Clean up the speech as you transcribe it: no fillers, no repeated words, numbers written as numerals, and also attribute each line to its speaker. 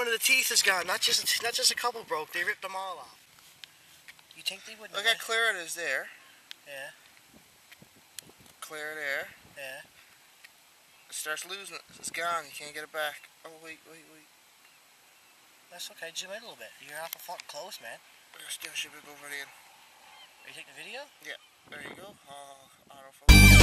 Speaker 1: one of the teeth is gone. Not just a couple broke. They ripped them all off. You think they wouldn't?
Speaker 2: Look how clear it is there.
Speaker 1: Yeah.
Speaker 2: Clear there.
Speaker 1: Yeah.
Speaker 2: It starts losing it. It's gone. You can't get it back. Oh, wait.
Speaker 1: That's okay. Zoom in a little bit. You're awful fucking close, man.
Speaker 2: Still should be over in.
Speaker 1: Are you taking the video?
Speaker 2: Yeah. There you go. Autofocus.